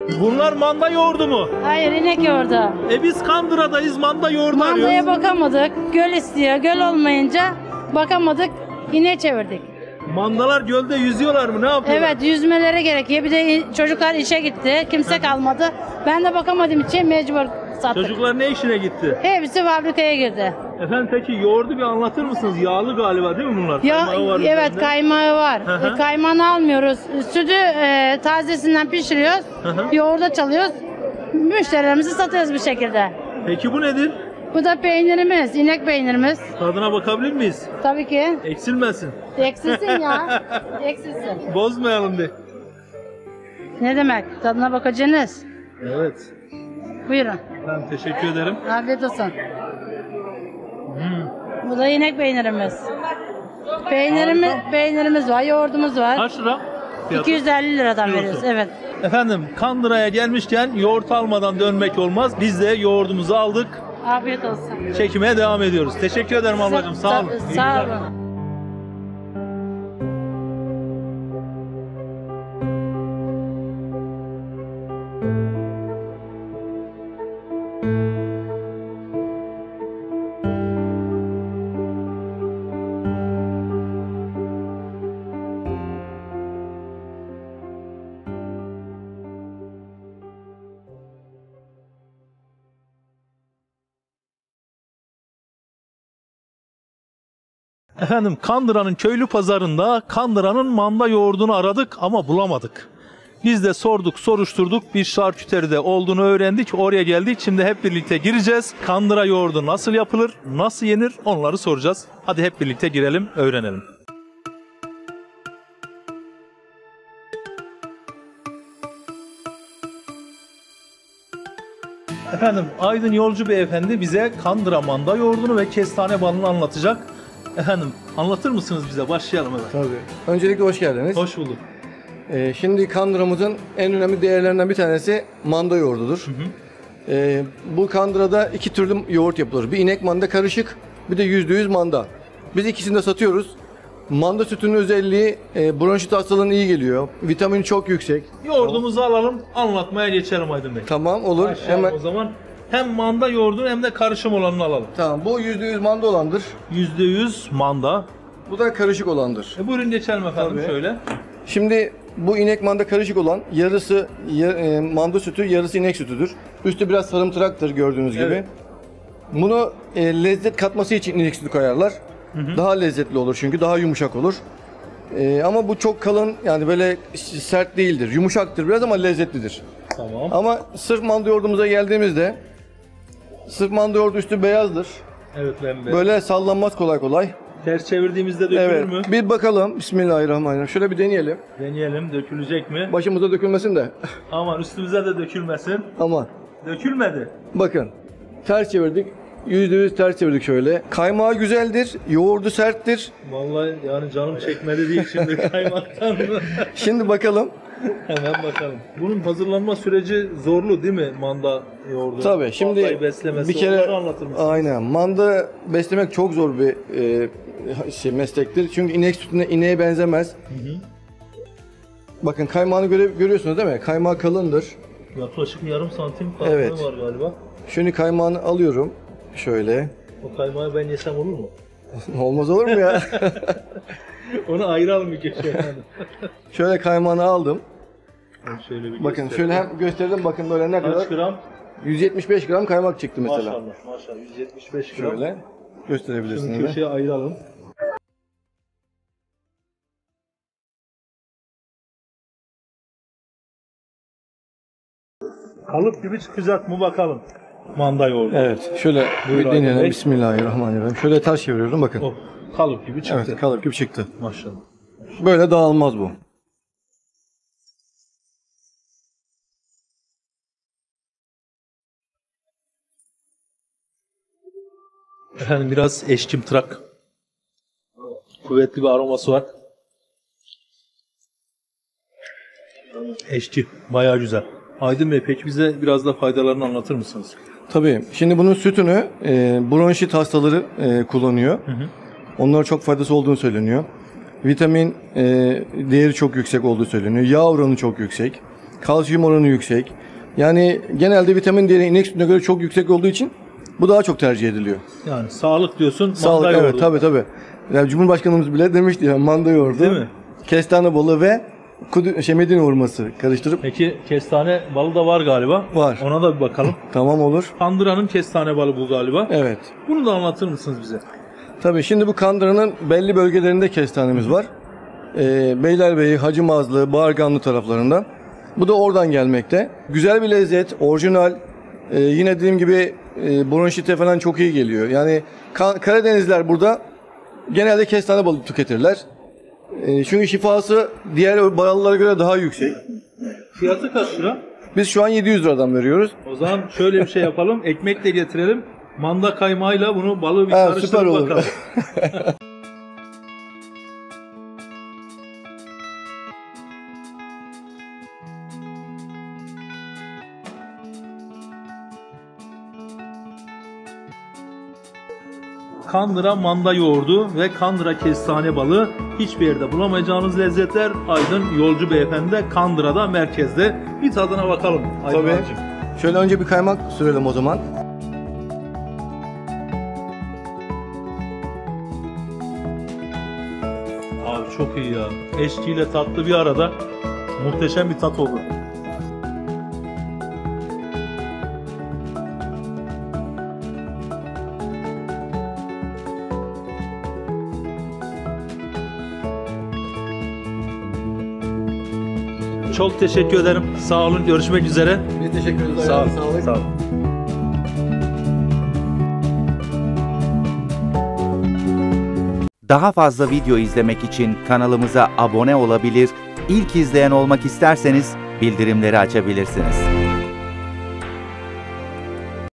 Bunlar manda yoğurdu mu? Hayır, inek yoğurdu. Biz Kandıra'dayız, manda yoğurdu Mandaya arıyoruz. bakamadık. Göl istiyor. Göl olmayınca bakamadık. İneğe çevirdik. Mandalar gölde yüzüyorlar mı? Ne yapıyorlar? Evet, yüzmeleri gerekiyor. Bir de çocuklar işe gitti. Kimse kalmadı. Ben de bakamadığım için mecbur sattık. Çocuklar ne işine gitti? Hepsi fabrikaya girdi. Efendim peki yoğurdu bir anlatır mısınız? Yağlı galiba değil mi bunlar? Ya, Kaymağı var evet, üzerinde. kaymağı var. Hı hı. Kaymağını almıyoruz. Sütü tazesinden pişiriyoruz. Hı hı. Yoğurda çalıyoruz. Müşterilerimizi satıyoruz bir şekilde. Peki bu nedir? Bu da peynirimiz, inek peynirimiz. Tadına bakabilir miyiz? Tabii ki. Eksilmesin. Eksilsin ya. Eksilsin. Bozmayalım de. Ne demek? Tadına bakacaksınız. Evet. Buyurun. Ben teşekkür ederim. Afiyet olsun. Bu da inek peynirimiz. Peynirimiz var, yoğurdumuz var. Kaç lira? Fiyatı? 250 liradan veriyoruz. Evet. Efendim Kandıra'ya gelmişken yoğurt almadan dönmek olmaz. Biz de yoğurdumuzu aldık. Afiyet olsun. Çekime devam ediyoruz. Teşekkür ederim ablacığım. Sağ olun. İyi Sağ günler. olun. Efendim Kandıra'nın köylü pazarında Kandıra'nın manda yoğurdunu aradık ama bulamadık. Biz de sorduk, soruşturduk. Bir şarküteride olduğunu öğrendik. Oraya geldik. Şimdi hep birlikte gireceğiz. Kandıra yoğurdu nasıl yapılır, nasıl yenir onları soracağız. Hadi hep birlikte girelim, öğrenelim. Efendim Aydın Yolcu Beyefendi bize Kandıra manda yoğurdunu ve kestane balını anlatacak. Efendim anlatır mısınız bize? Başlayalım hemen. Tabii. Öncelikle hoş geldiniz. Hoş bulduk. Şimdi Kandıra'mızın en önemli değerlerinden bir tanesi manda yoğurdudur. Bu Kandıra'da iki türlü yoğurt yapılır. Bir inek manda karışık, bir de %100 manda. Biz ikisini de satıyoruz. Manda sütünün özelliği bronşit hastalığına iyi geliyor. Vitamini çok yüksek. Yoğurdumuzu alalım, anlatmaya geçelim Aydın Bey. Tamam, olur. Başlayalım Hemen. o zaman. Hem manda yoğurdunu hem de karışım olanını alalım. Tamam, bu %100 manda olandır. %100 manda. Bu da karışık olandır. Buyurun geçelim efendim Tabii. şöyle. Şimdi bu inek manda karışık olan yarısı manda sütü, yarısı inek sütüdür. Üstü biraz sarımtıraktır gördüğünüz gibi. Evet. Bunu lezzet katması için inek sütü koyarlar. Daha lezzetli olur çünkü daha yumuşak olur. Ama bu çok kalın, yani böyle sert değildir. Yumuşaktır biraz ama lezzetlidir. Tamam. Ama sırf manda yoğurdumuza geldiğimizde sırf manda yoğurdu üstü beyazdır. Evet bembeyaz. Böyle sallanmaz kolay kolay. Ters çevirdiğimizde dökülür Evet. mü? Bir bakalım. Bismillahirrahmanirrahim. Şöyle bir deneyelim. Deneyelim, dökülecek mi? Başımıza dökülmesin de. Aman üstümüze de dökülmesin. Aman. Dökülmedi. Bakın. Ters çevirdik. %100 ters çevirdik şöyle. Kaymağı güzeldir. Yoğurdu serttir. Vallahi yani canım çekmedi değil şimdi kaymaktan. Şimdi bakalım. Hemen bakalım. Bunun hazırlanma süreci zorlu değil mi manda yoğurdu? Tabii şimdi Vallahi beslemesi, bir kere onları anlatır mısın? aynen. Manda beslemek çok zor bir meslektir. Çünkü inek sütüne ineğe benzemez. Bakın kaymağını görüyorsunuz değil mi? Kaymağı kalındır. Yaklaşık yarım santim kalınlığı Evet. var galiba. Şunu kaymağını alıyorum. Şöyle. O kaymağı ben yesem olur mu? Olmaz olur mu ya? Onu ayıralım bir köşeye efendim. Şöyle kaymağını aldım. Ben şöyle bir Bakın göstereyim. şöyle hem gösterdim, bakın böyle ne kadar? Kaç gram? 175 gram kaymak çıktı mesela. Maşallah maşallah 175 gram. Şöyle gösterebilirsiniz. Şunu de. köşeye ayıralım. Kalıp gibi çıkacak mı bakalım. Manda yoğurdu. Evet, şöyle Buyur bir Aydın deneyelim. Bey. Bismillahirrahmanirrahim. Şöyle ters çeviriyorum, bakın. Oh, kalıp gibi çıktı. Evet, kalıp gibi çıktı. Maşallah. Böyle dağılmaz bu. Efendim biraz eşkimtırak. Kuvvetli bir aroması var. Eşki. Bayağı güzel. Aydın Bey peki bize biraz da faydalarını anlatır mısınız? Tabii. Şimdi bunun sütünü bronşit hastaları kullanıyor. Onlara çok faydası olduğunu söyleniyor. Vitamin değeri çok yüksek olduğu söyleniyor. Yağ oranı çok yüksek. Kalsiyum oranı yüksek. Yani genelde vitamin değeri inek sütüne göre çok yüksek olduğu için bu daha çok tercih ediliyor. Yani sağlık diyorsun, Sağlık, manda yoğurdu. evet, tabii. Yani Cumhurbaşkanımız bile demişti ya, manda yoğurdu, Değil mi? kestane balı ve Medine hurması karıştırıp. Peki kestane balı da var galiba. Var. Ona da bir bakalım. Tamam, olur. Kandıra'nın kestane balı bu galiba. Evet. Bunu da anlatır mısınız bize? Tabii şimdi bu Kandıra'nın belli bölgelerinde kestanemiz var. Beylerbeyi, Hacımazlı, Bağırganlı taraflarında. Bu da oradan gelmekte. Güzel bir lezzet, orijinal. Yine dediğim gibi bronşite falan çok iyi geliyor. Yani Karadenizler burada genelde kestane balı tüketirler. Çünkü şifası diğer balılara göre daha yüksek. Fiyatı kaç lira? Biz şu an 700 liradan veriyoruz. O zaman şöyle bir şey yapalım. Ekmek de getirelim. Manda kaymağıyla bunu balığı bir Evet, karıştırıp süper olur. bakalım. Kandıra manda yoğurdu ve Kandıra kestane balığı hiçbir yerde bulamayacağınız lezzetler. Aydın Yolcu Beyefendi de Kandıra'da, merkezde. Bir tadına bakalım. Aydın Tabii. abicim. Şöyle önce bir kaymak sürelim o zaman. Abi çok iyi ya. Eşkiyle tatlı bir arada muhteşem bir tat oldu. Çok teşekkür ederim. Sağ olun. Görüşmek üzere. Biz teşekkür ederiz. Sağ olun. Ayağınıza sağlık. Sağ olun. Daha fazla video izlemek için kanalımıza abone olabilir, ilk izleyen olmak isterseniz bildirimleri açabilirsiniz.